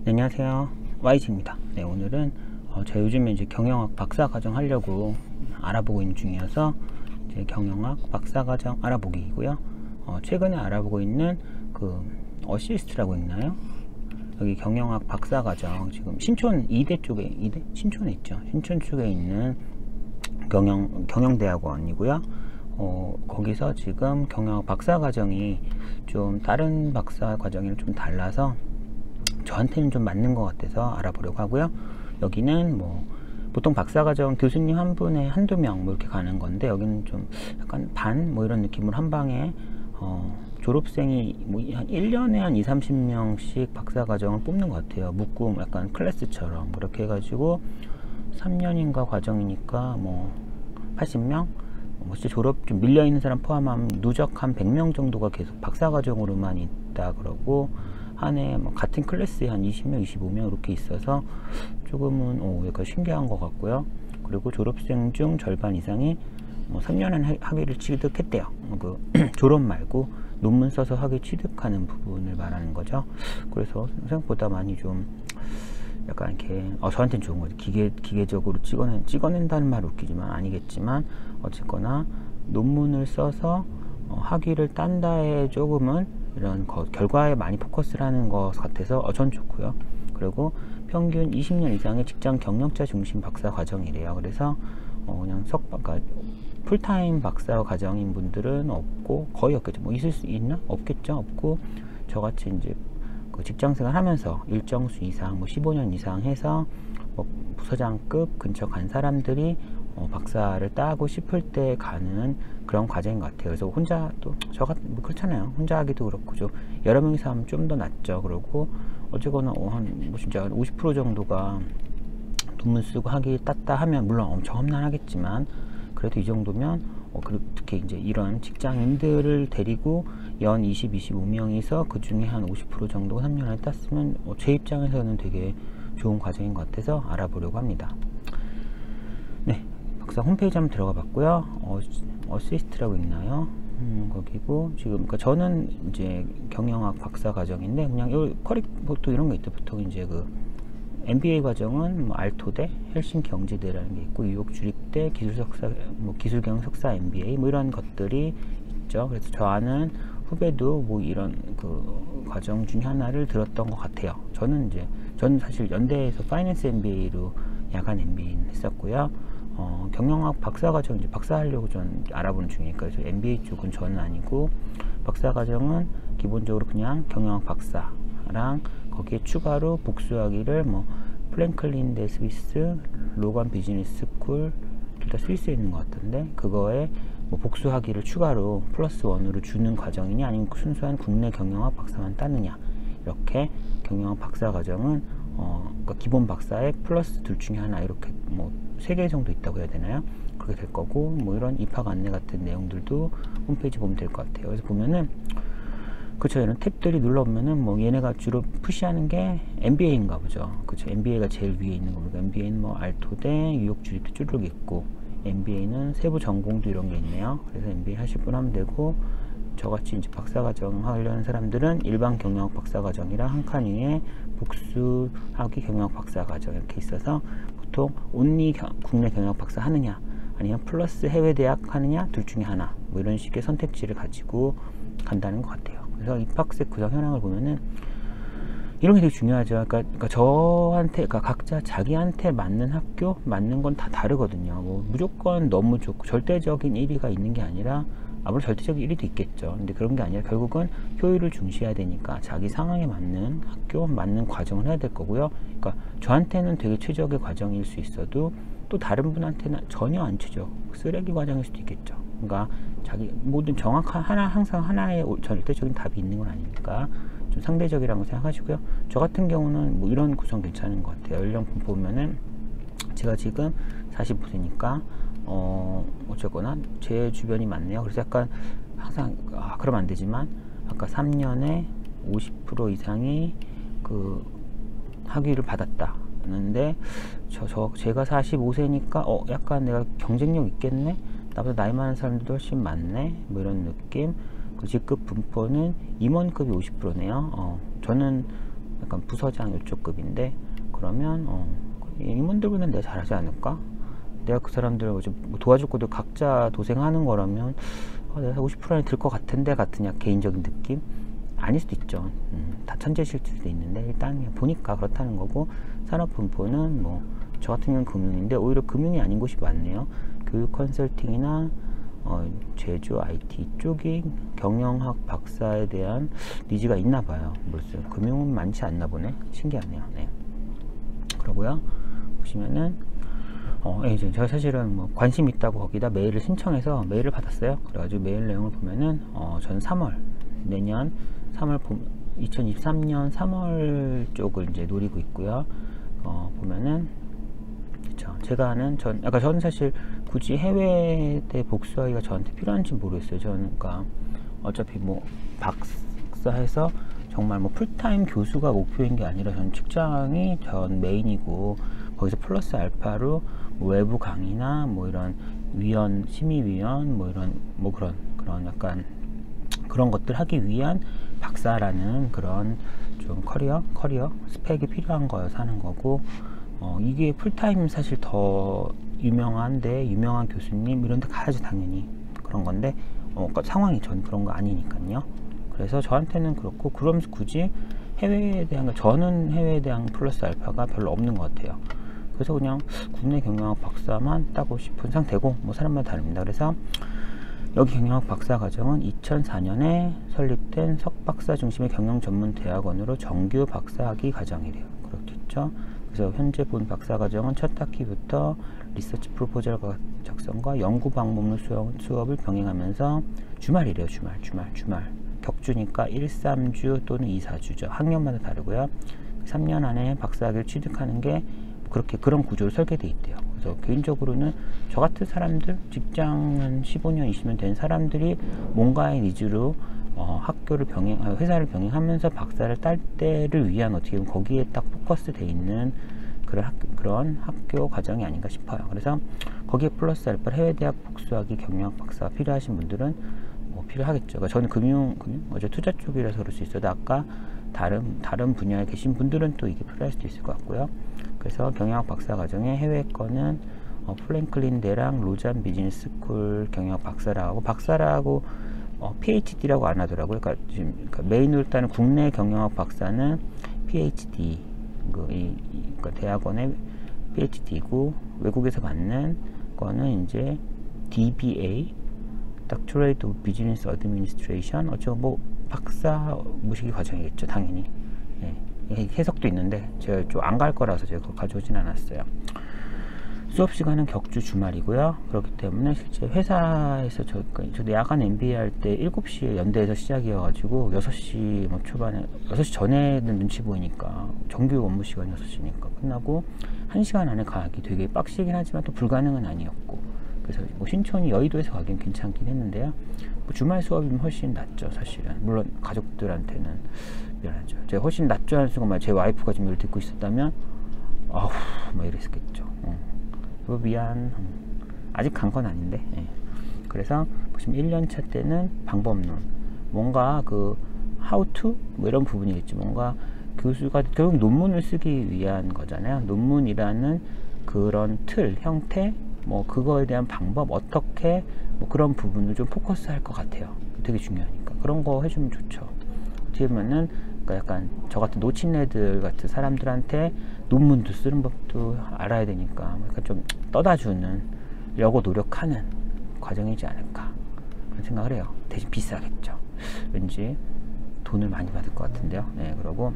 네, 안녕하세요. YG입니다. 네, 오늘은 제가 요즘에 이제 경영학 박사과정 하려고 알아보고 있는 중이어서 이제 경영학 박사과정 알아보기이고요. 최근에 알아보고 있는 그 어시스트라고 있나요? 여기 경영학 박사과정 지금 신촌 2대 쪽에 신촌에 있죠. 신촌 쪽에 있는 경영대학원이고요. 거기서 지금 경영학 박사과정이 좀 다른 박사과정이랑 좀 달라서 저한테는 좀 맞는 것 같아서 알아보려고 하고요. 여기는 뭐 보통 박사과정 교수님 한 분에 한두 명 뭐 이렇게 가는 건데, 여기는 좀 약간 반 뭐 이런 느낌으로 한 방에 졸업생이 뭐 한 1년에 한 20-30명씩 박사과정을 뽑는 것 같아요. 묶음 약간 클래스처럼 그렇게 해가지고 3년인가 과정이니까 뭐 80명? 뭐 진짜 졸업 좀 밀려있는 사람 포함하면 누적 한 100명 정도가 계속 박사과정으로만 있다 그러고, 한 해 뭐 같은 클래스에 한 20명, 25명 이렇게 있어서 조금은 약간 신기한 것 같고요. 그리고 졸업생 중 절반 이상이 뭐 3년한 학위를 취득했대요. 그 졸업 말고 논문 써서 학위 취득하는 부분을 말하는 거죠. 그래서 생각보다 많이 좀 약간 이렇게 저한테는 좋은 거죠. 기계적으로 찍어낸다는 말 웃기지만 아니겠지만, 어쨌거나 논문을 써서 학위를 딴다에 조금은 이런 결과에 많이 포커스를 하는 것 같아서 전 좋고요. 그리고 평균 20년 이상의 직장 경력자 중심 박사 과정이래요. 그래서 그냥 그러니까 풀타임 박사 과정인 분들은 없고, 거의 없겠죠. 뭐 있을 수 있나? 없겠죠. 없고, 저같이 이제 그 직장생활 하면서 일정 수 이상 뭐 15년 이상 해서 뭐 부서장급 근처 간 사람들이 박사를 따고 싶을 때 가는 그런 과정인 것 같아요. 그래서 혼자 또 뭐 그렇잖아요. 혼자 하기도 그렇고 좀 여러 명이서 하면 좀 더 낫죠. 그러고 어쨌거나 뭐 진짜 50% 정도가 논문 쓰고 학위 땄다 하면, 물론 엄청 험난하겠지만 그래도 이 정도면 그리고 특히 이제 이런 직장인들을 데리고 연 25명이서 그 중에 한 50% 정도가 3년 안에 땄으면 제 입장에서는 되게 좋은 과정인 것 같아서 알아보려고 합니다. 네, 박사 홈페이지 한번 들어가 봤고요. 어시스트라고 있나요? 거기고, 지금 그러니까 저는 이제 경영학 박사 과정인데, 그냥 보통 이런 게 있죠. 보통 이제 그 MBA 과정은 뭐 알토대, 헬싱키 경제대라는 게 있고, 뉴욕 주립대 기술석사, 뭐 기술경영 석사 MBA 뭐 이런 것들이 있죠. 그래서 저 아는 후배도 뭐 이런 그 과정 중에 하나를 들었던 것 같아요. 저는 사실 연대에서 파이낸스 MBA로 야간 MBA는 했었고요. 경영학 박사과정 이제 박사하려고 전 알아보는 중이니까, 그래서 MBA 쪽은 저는 아니고, 박사과정은 기본적으로 그냥 경영학 박사랑 거기에 추가로 복수학위를 뭐 플랭클린 대 스위스, 로건 비즈니스 스쿨 둘 다 스위스에 있는 것 같은데, 그거에 뭐 복수학위를 추가로 플러스 원으로 주는 과정이냐, 아니면 순수한 국내 경영학 박사만 따느냐, 이렇게 경영학 박사과정은 그러니까 기본 박사에 플러스 둘 중에 하나, 이렇게 뭐 3개 정도 있다고 해야 되나요? 그렇게 될 거고, 뭐 이런 입학 안내 같은 내용들도 홈페이지 보면 될 것 같아요. 그래서 보면은 그쵸, 이런 탭들이 눌러보면은 뭐 얘네가 주로 푸시하는 게 MBA인가 보죠. 그쵸, MBA가 제일 위에 있는 겁니다. MBA는 뭐 알토대, 뉴욕 주립대 쭈르륵 있고, MBA는 세부 전공도 이런 게 있네요. 그래서 MBA 하실 분 하면 되고, 저같이 이제 박사과정 하려는 사람들은 일반 경영학 박사과정이랑 한 칸 위에 복수학위 경영학 박사과정 이렇게 있어서, 보통 온리 국내 경영학 박사 하느냐, 아니면 플러스 해외 대학 하느냐, 둘 중에 하나, 뭐 이런 식의 선택지를 가지고 간다는 것 같아요. 그래서 입학생 구성 현황을 보면은 이런 게 되게 중요하죠. 그러니까 저한테, 그러니까 각자 자기한테 맞는 학교, 맞는 건 다 다르거든요. 뭐 무조건 너무 좋고 절대적인 1위가 있는 게 아니라, 아무래도 절대적인 1위도 있겠죠. 근데 그런 게 아니라 결국은 효율을 중시해야 되니까 자기 상황에 맞는 학교, 맞는 과정을 해야 될 거고요. 그러니까 저한테는 되게 최적의 과정일 수 있어도, 또 다른 분한테는 전혀 안 최적, 쓰레기 과정일 수도 있겠죠. 그러니까 자기 모든 정확한 항상 하나의 절대적인 답이 있는 건 아니니까 좀 상대적이라고 생각하시고요. 저 같은 경우는 뭐 이런 구성 괜찮은 것 같아요. 연령층 보면은 제가 지금 45세니까 어쨌거나 제 주변이 많네요. 그래서 약간 항상 그러면 안 되지만, 아까 3년에 50% 이상이 그 학위를 받았다는데, 제가 45세니까 약간 내가 경쟁력 있겠네, 나보다 나이 많은 사람들도 훨씬 많네, 뭐 이런 느낌. 그 직급 분포는 임원급이 50%네요. 저는 약간 부서장 요쪽 급인데, 그러면 임원들보다는 내가 잘하지 않을까? 내가 그 사람들 좀 도와줄 것도 각자 도생하는 거라면 내가 50% 안에 들 것 같은데 같은 개인적인 느낌? 아닐 수도 있죠. 다 천재실 수도 있는데 일단 보니까 그렇다는 거고, 산업분포는 뭐 저 같은 경우는 금융인데 오히려 금융이 아닌 곳이 많네요. 교육 컨설팅이나 제조 IT 쪽이 경영학 박사에 대한 니즈가 있나 봐요. 무슨 금융은 많지 않나 보네. 신기하네요. 네. 그러고요. 보시면은 이제 제가 사실은 뭐 관심 있다고 거기다 메일을 신청해서 메일을 받았어요. 그래가지고 메일 내용을 보면은 전 3월 내년 3월 2023년 3월 쪽을 이제 노리고 있고요. 보면은 그쵸, 제가 아는 저는 사실 굳이 해외대 복수하기가 저한테 필요한지 모르겠어요. 저는 그러니까 어차피 뭐 박사해서 정말 뭐 풀타임 교수가 목표인 게 아니라 저는 직장이 전 메인이고, 거기서 플러스 알파로 뭐 외부 강의나 뭐 이런 위원, 심의위원 뭐 이런 뭐 그런 약간 그런 것들 하기 위한 박사라는 그런 좀 커리어 스펙이 필요한 거여서 하는 거고, 이게 풀타임 사실 더 유명한데 유명한 교수님 이런 데 가야지 당연히 그런 건데 상황이 전 그런 거 아니니까요. 그래서 저한테는 그렇고, 그러면서 굳이 해외에 대한 저는 해외에 대한 플러스 알파가 별로 없는 것 같아요. 그래서 그냥 국내 경영학 박사만 따고 싶은 상태고, 뭐 사람마다 다릅니다. 그래서 여기 경영학 박사 과정은 2004년에 설립된 석박사 중심의 경영 전문 대학원으로 정규 박사학위 과정이래요. 그렇겠죠. 그래서 현재 본 박사 과정은 첫 학기부터 리서치 프로포절 작성과 연구 방법론 수업을 병행하면서 주말이래요. 주말. 격주니까 1, 3주 또는 2, 4주죠. 학년마다 다르고요. 3년 안에 박사학위를 취득하는 게 그런 구조로 설계되어 있대요. 그래서 개인적으로는 저 같은 사람들, 직장은 15년, 20년 된 사람들이 뭔가의 니즈로 회사를 병행하면서 박사를 딸 때를 위한 어떻게 보면 거기에 딱 포커스 돼 있는 그런 학교 과정이 아닌가 싶어요. 그래서 거기에 플러스 알파 해외대학 복수학위 경영학 박사가 필요하신 분들은 뭐 필요하겠죠. 그러니까 저는 금융 투자 쪽이라서 그럴 수 있어도 아까 다른 분야에 계신 분들은 또 이게 필요할 수도 있을 것 같고요. 그래서 경영학 박사 과정에 해외 거는 프랭클린 대랑 로잔 비즈니스 스쿨 경영학 박사라고 PhD라고 안 하더라고요. 그러니까 메인으로 일단은 국내 경영학 박사는 PhD, 그러니까 대학원의 PhD고, 외국에서 받는 거는 이제 DBA, Doctorate of Business Administration, 뭐 박사 모시기 과정이겠죠, 당연히. 예, 해석도 있는데 제가 좀 안 갈 거라서 제가 그걸 가져오진 않았어요. 수업 시간은 격주 주말이고요. 그렇기 때문에 실제 회사에서 저도 야간 MBA 할 때 7시에 연대에서 시작이어가지고 6시 뭐 초반에 6시 전에는 눈치 보이니까 정규 업무 시간 6시니까 끝나고 1시간 안에 가기 되게 빡시긴 하지만 또 불가능은 아니었고, 그래서 뭐 신촌이 여의도에서 가긴 괜찮긴 했는데요. 뭐 주말 수업이면 훨씬 낫죠, 사실은. 물론 가족들한테는 미안하죠. 제가 훨씬 낫죠 하는 순간 제 와이프가 지금 이걸 듣고 있었다면 막 이랬겠죠. 미안. 아직 간 건 아닌데. 예. 그래서 보시면 1년차 때는 방법론, 뭔가 how to 뭐 이런 부분이겠죠. 뭔가 교수가 결국 논문을 쓰기 위한 거잖아요. 논문이라는 그런 틀, 형태, 뭐 그거에 대한 방법, 어떻게 뭐 그런 부분을 좀 포커스 할 것 같아요. 되게 중요하니까 그런 거 해주면 좋죠. 어떻게 보면은 그러니까 약간 저 같은 노친네들 같은 사람들한테 논문도 쓰는 법도 알아야 되니까 약간 좀 떠다주려고 노력하는 과정이지 않을까 그런 생각을 해요. 대신 비싸겠죠. 왠지 돈을 많이 받을 것 같은데요. 네, 그러고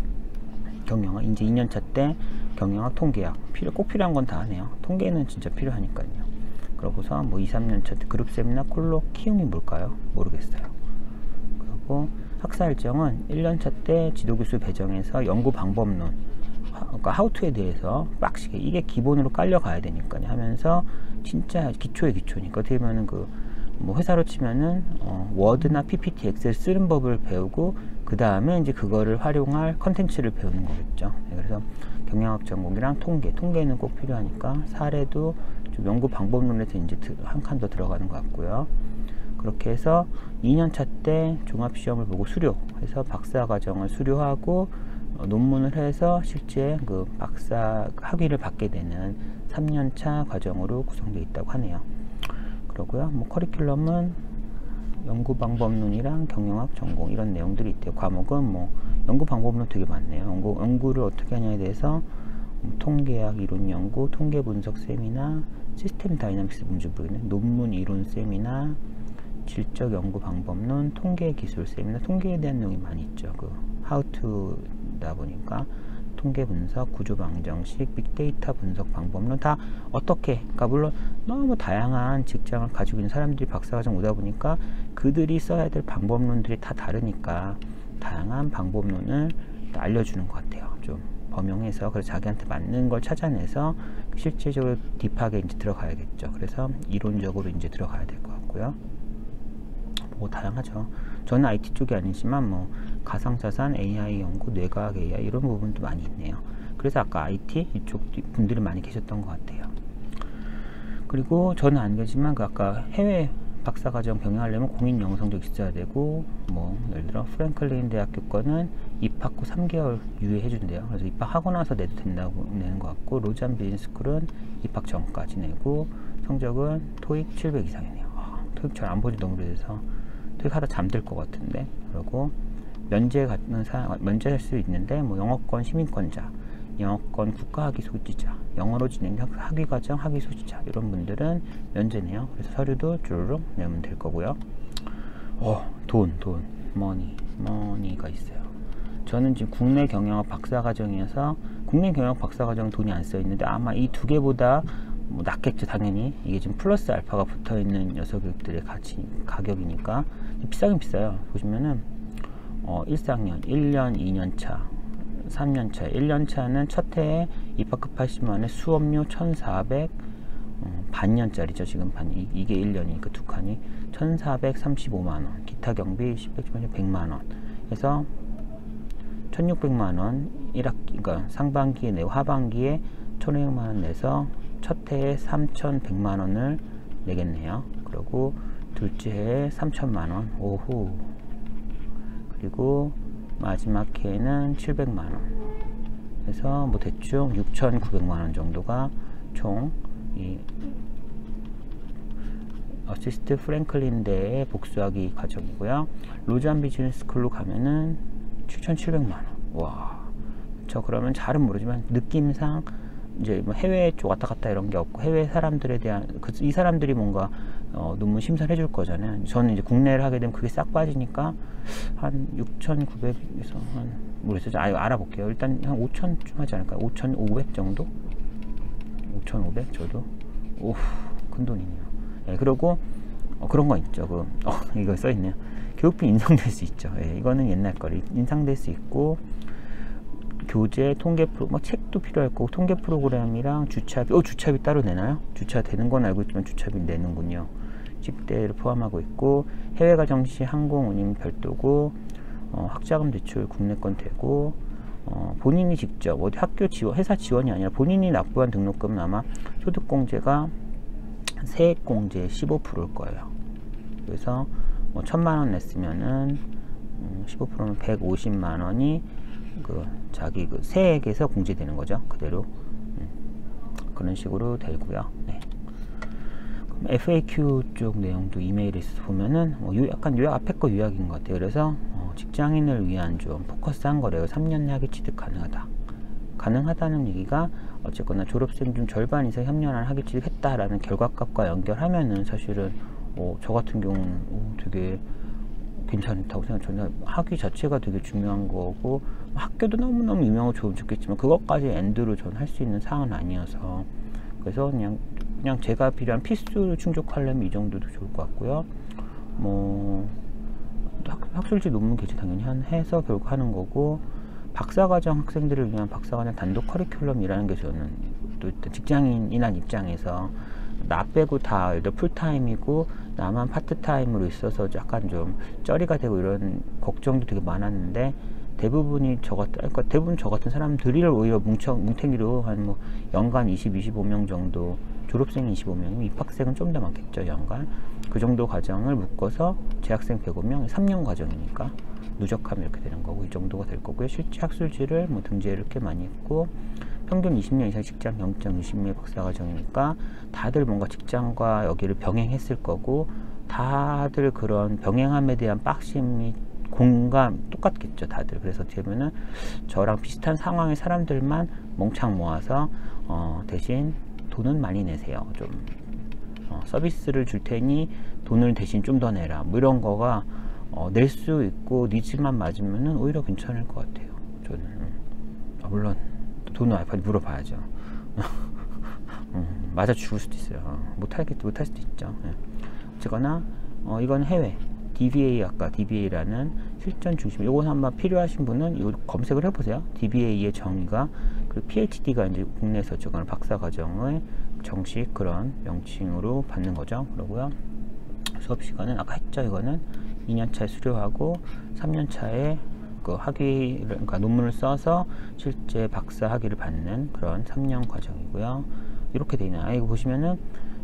경영학 이제 2년차 때 경영학 통계학 꼭 필요한 건 다 하네요. 통계는 진짜 필요하니까요. 그러고서 뭐 2, 3년차 때 그룹 세미나 콜로키움이 뭘까요? 모르겠어요. 그리고 학사 일정은 1년차 때 지도교수 배정해서 연구 방법론, 그러니까 하우투에 대해서 빡시게 이게 기본으로 깔려 가야 되니까요 하면서 진짜 기초의 기초니까 어떻게 보면은 뭐 회사로 치면은 워드나 PPT, 엑셀 쓰는 법을 배우고 그 다음에 이제 그거를 활용할 컨텐츠를 배우는 거겠죠. 네, 그래서 경영학 전공이랑 통계는 꼭 필요하니까 사례도 좀 연구 방법론에서 이제 한 칸 더 들어가는 것 같고요. 그렇게 해서 2년차 때 종합시험을 보고 수료해서 박사과정을 수료하고 논문을 해서 실제 그 박사 학위를 받게 되는 3년차 과정으로 구성되어 있다고 하네요. 그러고요. 뭐 커리큘럼은 연구 방법론이랑 경영학 전공 이런 내용들이 있대요. 과목은 뭐 연구 방법론 되게 많네요. 연구를 어떻게 하냐에 대해서 통계학 이론 연구, 통계 분석 세미나, 시스템 다이나믹스 문제 보이는 논문 이론 세미나, 질적 연구 방법론, 통계 기술 세미나, 통계에 대한 내용이 많이 있죠. 그 how to다 보니까 통계 분석, 구조 방정식, 빅데이터 분석 방법론 다 어떻게, 그러니까 물론 너무 다양한 직장을 가지고 있는 사람들이 박사과정 오다 보니까 그들이 써야 될 방법론들이 다 다르니까 다양한 방법론을 알려주는 것 같아요. 좀 범용해서 그래서 자기한테 맞는 걸 찾아내서 실제적으로 딥하게 이제 들어가야겠죠. 그래서 이론적으로 이제 들어가야 될 것 같고요. 뭐 다양하죠. 저는 IT 쪽이 아니지만 뭐 가상자산, AI 연구, 뇌과학 AI 이런 부분도 많이 있네요. 그래서 아까 IT 이쪽 분들이 많이 계셨던 것 같아요. 그리고 저는 안 계지만 그 아까 해외 박사과정 병행하려면 공인 영성적 있어야 되고, 뭐 예를 들어 프랭클린 대학교 거는 입학 후 3개월 유예해 준대요. 그래서 입학하고 나서 내도 된다고 내는 것 같고, 로잔 비즈니스쿨은 입학 전까지 내고, 성적은 토익 700 이상이네요. 토익 잘 안 보지 너무 오래돼서 토익 하다 잠들 것 같은데. 그리고 면제할 수 있는데 뭐 영어권 시민권자, 영어권 국가학위 소지자, 영어로 진행된 학위과정 학위 소지자 이런 분들은 면제네요. 그래서 서류도 주르륵 내면 될 거고요. 머니가 있어요. 저는 지금 국내 경영학 박사과정이어서 국내 경영학 박사과정 돈이 안 써 있는데 아마 이 두 개보다 뭐 낫겠죠. 당연히 이게 지금 플러스 알파가 붙어 있는 녀석들의 가격이니까 비싸긴 비싸요. 보시면은 1학년 1년 2년차 3년차 1년차는 첫 해에 입학급 80만원에 수업료 1,400 반년짜리죠. 지금 이게 1년이니까 두 칸이 1,435만원, 기타 경비 10백 100만원 해서 1,600만원 1학기, 그러니까 상반기에 내고 하반기에 1,500만원 내서 첫 해에 3,100만원을 내겠네요. 그리고 둘째 해에 3,000만원 오후, 그리고 마지막 해에는 700만원 해서 뭐 대충 6,900만원 정도가 총 이 어시스트 프랭클린 대의 복수학위 과정이고요. 로잔 비즈니스 스쿨로 가면은 7,700만원. 와, 저 그러면 잘은 모르지만 느낌상 이제 뭐 해외 쪽 왔다 갔다 이런 게 없고 해외 사람들에 대한 이 사람들이 뭔가 논문 심사를 해줄 거잖아요. 저는 이제 국내를 하게 되면 그게 싹 빠지니까 한 6,900에서 한 모르겠어요. 알아볼게요. 일단 한 5,000쯤 하지 않을까요? 5,500 정도? 5,500 저도 큰 돈이네요. 네, 그리고 그런 거 있죠. 이거 써있네요. 교육비 인상될 수 있죠. 네, 이거는 옛날 거리 인상될 수 있고, 교재, 통계 책도 필요할 거고, 통계 프로그램이랑 주차비, 주차비 따로 내나요? 주차 되는 건 알고 있지만 주차비 내는군요. 식대를 포함하고 있고, 해외 가정 시 항공 운임 별도고, 학자금 대출 국내권 되고, 본인이 직접 어디 학교 지원, 회사 지원이 아니라 본인이 납부한 등록금은 아마 소득공제가 세액공제 15%일 거예요. 그래서 뭐 1,000만원 냈으면은 15%는 150만원이 자기 세액에서 공제되는 거죠. 그대로 그런 식으로 되고요. 네. 그럼 FAQ 쪽 내용도 이메일에 있어서 보면은 약간 앞에 거 요약인 것 같아요. 그래서 직장인을 위한 좀 포커스한 거래요. 3년 내 학위 취득 가능하다는 얘기가 어쨌거나 졸업생 중 절반 이상 3년 안에 학위 취득했다라는 결과값과 연결하면은 사실은 저 같은 경우는 되게 괜찮다고 생각해요. 학위 자체가 되게 중요한 거고, 학교도 너무너무 유명하고 좋겠지만 그것까지 엔드로 전 할 수 있는 사항은 아니어서, 그래서 그냥 제가 필요한 필수를 충족하려면 이 정도도 좋을 것 같고요. 뭐 학술지 논문 게재 당연히 해서 결국 하는 거고, 박사과정 학생들을 위한 박사과정 단독 커리큘럼이라는 게 저는 또 직장인이란 입장에서 나 빼고 다 풀타임이고 나만 파트타임으로 있어서 약간 좀 쩌리가 되고 이런 걱정도 되게 많았는데, 대부분 저 같은 사람들을 오히려 뭉탱이로 한 뭐 연간 25명 정도, 졸업생이 25명이면 입학생은 좀 더 많겠죠. 연간 그 정도 과정을 묶어서 재학생 105명, 3년 과정이니까 누적하면 이렇게 되는 거고 이 정도가 될 거고요. 실제 학술지를 뭐 등재를 꽤 많이 했고 평균 20년 이상 직장 경험 20년 박사과정이니까 다들 뭔가 직장과 여기를 병행했을 거고 다들 그런 병행함에 대한 빡심이 공감 똑같겠죠 다들. 그래서 어떻게 보면은 저랑 비슷한 상황의 사람들만 몽창 모아서 대신 돈은 많이 내세요. 좀 서비스를 줄 테니 돈을 대신 좀 더 내라 뭐 이런 거가 낼 수 있고 니즈만 맞으면은 오히려 괜찮을 것 같아요. 저는 물론 돈 와이프한테 물어봐야죠. 맞아 죽을 수도 있어요. 못할 수도 있죠. 예. 어쨌거나 이건 해외 DBA 아까 DBA라는 실전 중심. 요건 한번 필요하신 분은 요 검색을 해보세요. DBA의 정의가 그 PhD가 이제 국내에서 어쨌거나 박사 과정의 정식 그런 명칭으로 받는 거죠. 그러고요. 수업 시간은 아까 했죠. 이거는 2년차에 수료하고 3년차에 그 학위 그러니까 논문을 써서 실제 박사 학위를 받는 그런 3년 과정이고요. 이렇게 돼 있나요? 이거 보시면은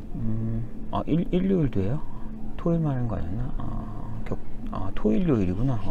일요일도 해요? 토요일만 하는 거 아니었나? 토일 요일이구나.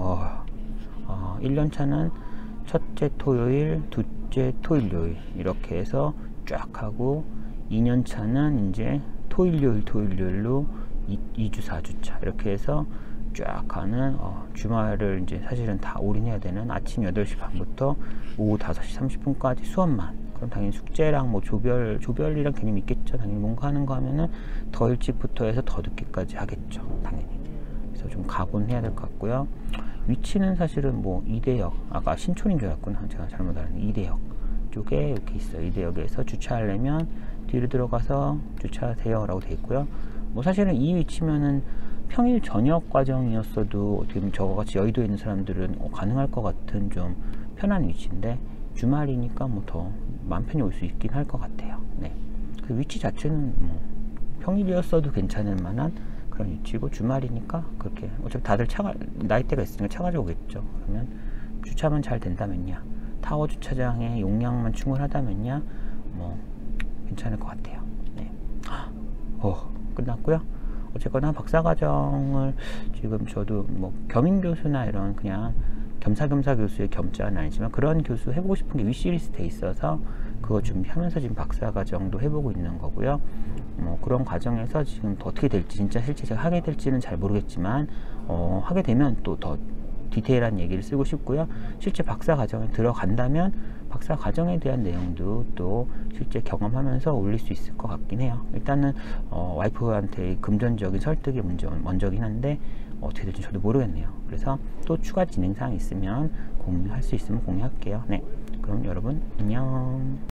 1년차는 첫째 토요일, 둘째 토일 요일 이렇게 해서 쫙 하고 2년차는 이제 토일 요일로 2주 4주차 이렇게 해서 쫙 하는 주말을 이제 사실은 다 올인해야 되는 아침 8시 반부터 오후 5시 30분까지 수업만. 그럼 당연히 숙제랑 뭐 조별이랑 개념이 있겠죠. 당연히 뭔가 하는 거 하면은 더 일찍부터 해서 더 늦게까지 하겠죠. 당연히. 그래서 좀 각오는 해야 될 것 같고요. 위치는 사실은 뭐 이대역, 아까 신촌인 줄 알았구나. 제가 잘못 알았네. 이대역 쪽에 이렇게 있어요. 이대역에서 주차하려면 뒤로 들어가서 주차하세요 라고 돼 있고요. 뭐 사실은 이 위치면은 평일 저녁 과정이었어도 어떻게 보면 저같이 여의도에 있는 사람들은 가능할 것 같은 좀 편한 위치인데 주말이니까 뭐 더 마음 편히 올 수 있긴 할 것 같아요. 네. 그 위치 자체는 뭐 평일이었어도 괜찮을 만한 그런 위치고 주말이니까 그렇게 어차피 다들 나이대가 있으니까 차 가지고 오겠죠. 그러면 주차만 잘 된다면야 타워 주차장의 용량만 충분하다면야 뭐 괜찮을 것 같아요. 네. 끝났고요. 어쨌거나 박사과정을 지금 저도 뭐 겸임교수나 이런 그냥 겸사겸사 교수의 겸자는 아니지만 그런 교수 해보고 싶은 게 위시리스트에 있어서 그거 준비하면서 지금 박사과정도 해보고 있는 거고요. 뭐 그런 과정에서 지금 더 어떻게 될지 진짜 실제 제가 하게 될지는 잘 모르겠지만 하게 되면 또 더 디테일한 얘기를 쓰고 싶고요. 실제 박사과정에 들어간다면 박사과정에 대한 내용도 또 실제 경험하면서 올릴 수 있을 것 같긴 해요. 일단은 와이프한테 금전적인 설득이 먼저긴 한데 어떻게 될지 저도 모르겠네요. 그래서 또 추가 진행사항 있으면 공유할 수 있으면 공유할게요. 네, 그럼 여러분 안녕.